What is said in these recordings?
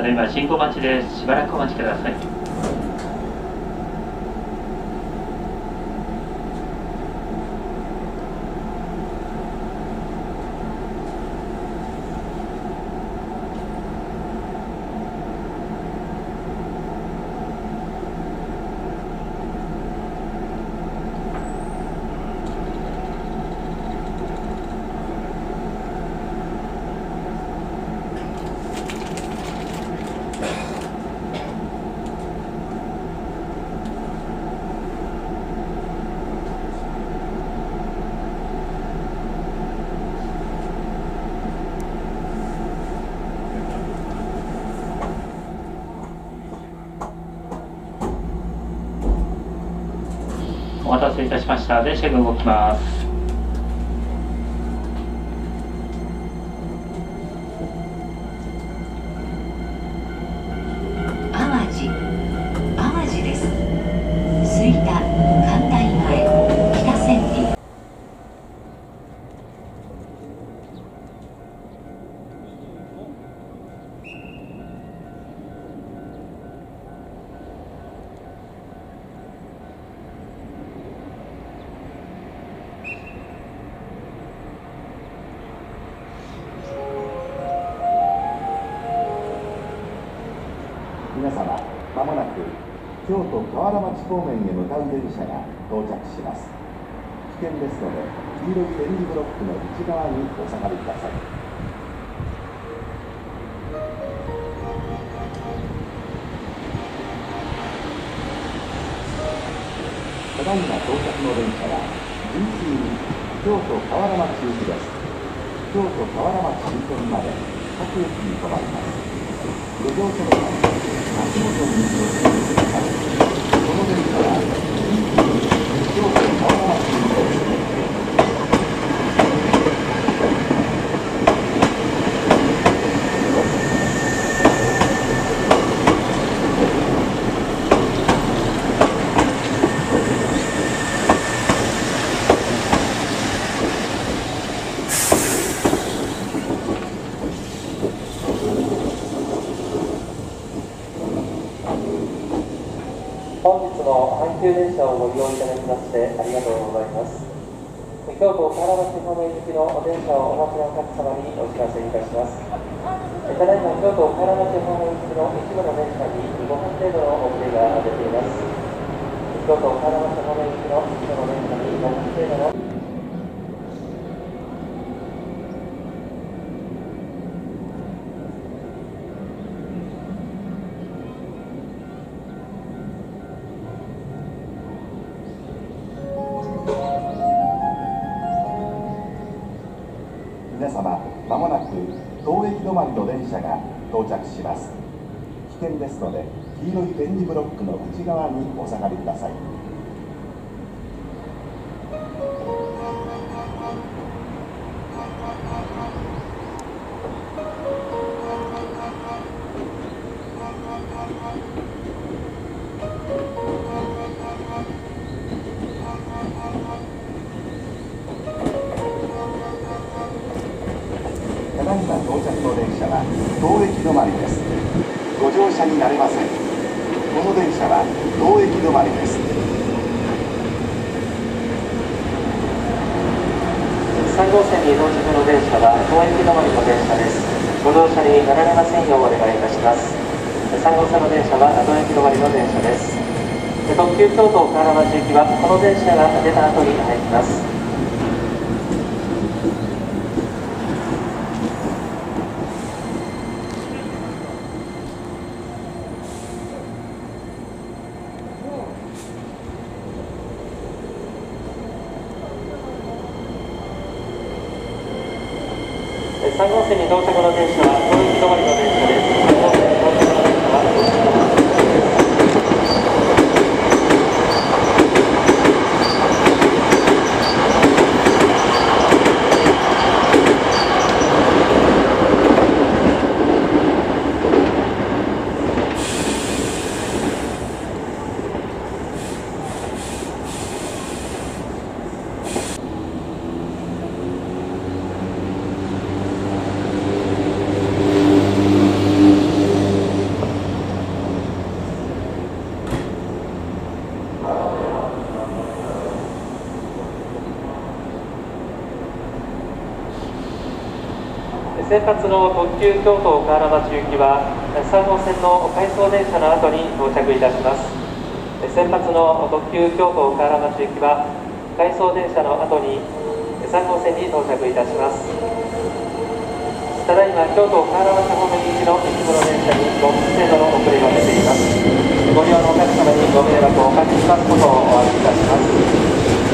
ただいま信号待ちです。しばらくお待ちください。お待たせいたしました。電車が動きます。 淡路です。吹田関内前北千里。 皆様、まもなく京都河原町方面へ向かう電車が到着します。危険ですので、黄色い点字ブロックの内側にお下がりください。ただいま到着の電車は11京都河原町行きです。京都河原町終点まで各駅に停まります。ご乗車の際、足元に気をつけてください。この電車は京都河原町行きです。 本日の阪急電車をご利用いただきましてありがとうございます。京都河原町方面行きの電車をお待ちのお客様にお知らせいたします。ただいま京都河原町方面行きの一部の電車に5分程度の遅れが出ています。京都河原町方面行きの一部の電車に5分程度の皆様、まもなく当駅止まりの電車が到着します。危険ですので、黄色い点字ブロックの内側にお下がりください。ただいま到着の電車は当駅止まりです。ご乗車になれません。この電車は当駅止まりです。 3号線に到着の電車は当駅止まりの電車です。ご乗車になられませんようお願いいたします。3号線の電車は当駅止まりの電車です。特急京都河原町行きはこの電車が出た後に入ります。3号線に到着の電車は当駅止まりの電車です。3号線に到着の電車は当駅止まりの電車です。 先発の特急京都河原町行きは3号線の回送電車の後に到着いたします。先発の特急京都河原町行きは回送電車の後に3号線に到着いたします。ただいま京都河原町方面行きの一部の電車に5分程度の遅れが出ています。ご利用のお客様にご迷惑をおかけしますことをお詫びいたします。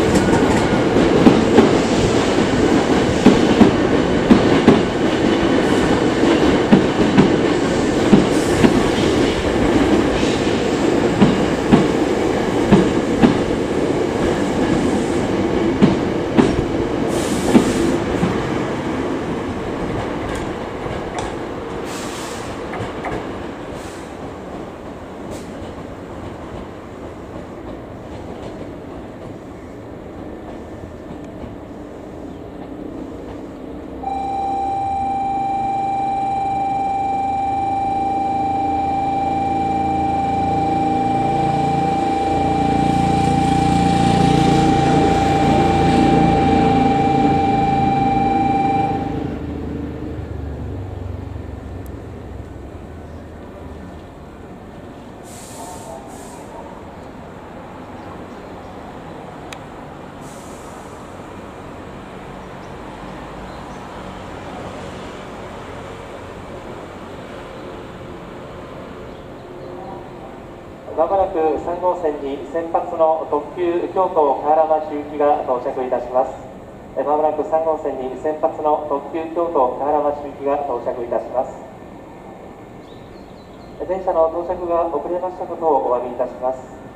まもなく3号線に先発の特急京都河原町行きが到着いたします。まもなく3号線に先発の特急京都河原町行きが到着いたします。電車の到着が遅れましたことをお詫びいたします。